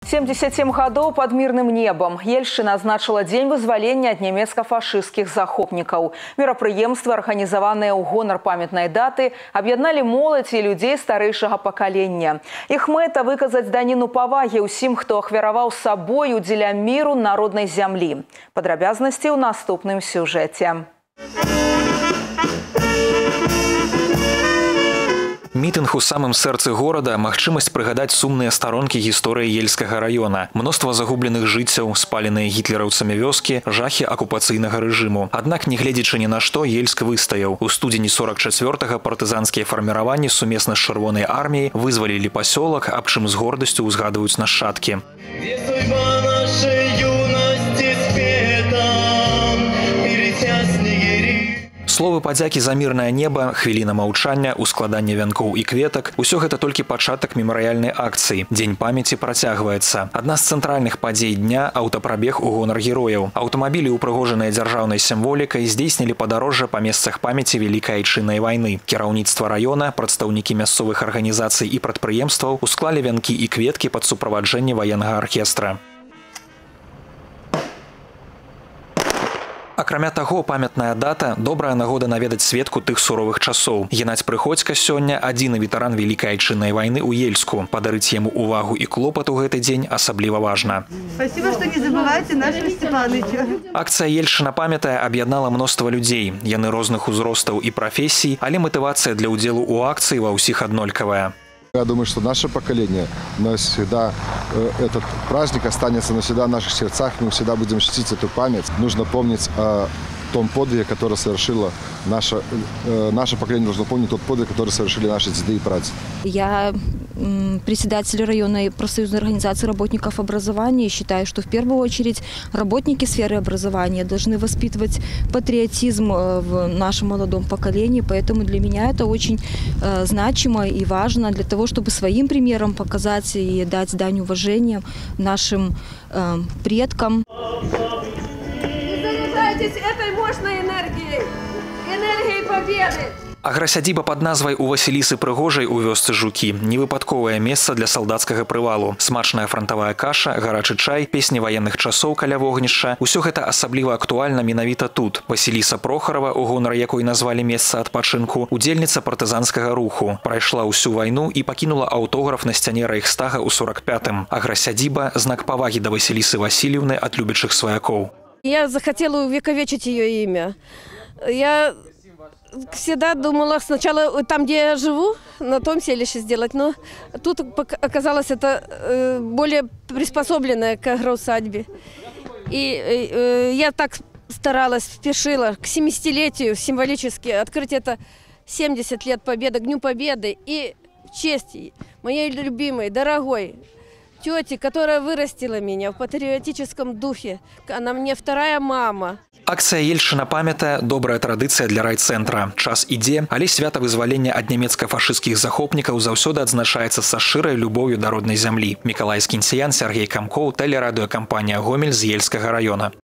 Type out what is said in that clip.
77 гадоў под мирным небом. Ельшчына назначила день вызволения от немецко-фашистских захопников. Мерапрыемствы, организованные ў гонар памятной даты, объединали молодь и людей старейшего поколения. Их мэта – выказать данину паваги ўсім, хто ахвяраваў собою дзеля миру народной земли. Подробязности ў наступным сюжете. Мітынг у самым сэрцы горада – магчымасць прыгадаць сумныя старонкі гісторыі Ельскага района. Мноства загубленых жыццяў, спаленыя гітлераўцамі вёскі, жахі акупацыйнага рэжыму. Аднак, не гледзячы ні на што, Ельск выстаяў. У студзені 44-га партызанскія фарміраванні сумесна з Чырвонай арміяй вызвалілі пасёлак, аб чым з гордасцю ўзгадваюць нашчадкі. Словы падзякі за мірнае неба, хвіліна маўчання, ускладанне вянкоў і кветак – усё гэта толькі пачатак мемарыяльнай акцыі. Дзень памяці працягваецца. Адна з цэнтральных падзей дня – аўтапрабег у гонар герояў. Аўтамабілі, упрыгожаныя дзяржаўнай сімволікай, здзейснілі падарожжа па месцах памяці Вялікай Айчыннай вайны. Кіраўніцтва раёна, прадстаўнікі мясцовых арганізацый і прадпрыемстваў усклалі вянкі і кветкі пад суправаджэнне ваеннага аркестра. Акрамя таго, памятная дата – добрая нагода наведаць сведку тых суровых часоў. Геннадзь Прыходзька сёння – адзіны ветэран Великай Айчыннай вайны ў Ельску. Падарыць яму увагу і клопат у гэты дзень асабліва важна. Спасибо, что не забывайте нашего Степаныча. Акцыя «Ельшчына памятае» аб'яднала мноства людзей. Яны розных узростаў і прафесій, але матывацыя для ўдзелу ў акцыі ва ўсіх аднолькавая. Я думаю, что наше поколение навсегда, этот праздник останется навсегда в наших сердцах. Мы всегда будем чтить эту память. Нужно помнить о том подвиге, который совершило наше поколение, должно помнить тот подвиг, который совершили наши деды и прадеды. Я председатель районной профсоюзной организации работников образования. Считаю, что в первую очередь работники сферы образования должны воспитывать патриотизм в нашем молодом поколении. Поэтому для меня это очень значимо и важно для того, чтобы своим примером показать и дать дань уважения нашим предкам. Заряжайтесь этой мощной энергией, энергией победы! Аграсядзіба пад назвай у Васілісы Прыгожай у вёсцы Жукі – невыпадковае месца для салдацкага прывалу. Смачная франтавая каша, гарачы чай, песні ваенных часоў каля вогнішча – усё гэта асабліва актуальна менавіта тут. Васіліса Прохарова, у гонар якой назвалі месца адпачынку, удзельніца партызанскага руху. Прайшла ўсю вайну і пакінула аўтограф на сцяне Рэйхстага ў 45-м. Аграсядзіба – знак павагі да Васілісы Васильевны ад любячых сваякоў. Я захотела увековечить ее имя. Я всегда думала сначала там, где я живу, на том селище сделать, но тут оказалось это более приспособленное к агроусадьбе. И я так старалась, спешила к 70-летию символически открыть это 70 лет Победы, к Дню Победы. И в честь моей любимой, дорогой тети, которая вырастила меня в патриотическом духе. Она мне вторая мама. Акцыя «Ельшчына памятае» – добрая традыцыя для райцэнтра. Час ідзе, але свята вызвалення ад нямецка-фашысцкіх захопнікаў заўсёды адзначаецца са шчырай любоўю да роднай зямлі. Мікалай Скінсіян, Сергей Камкоў, тэлерадыёкампанія «Гомель» з Ельскага района.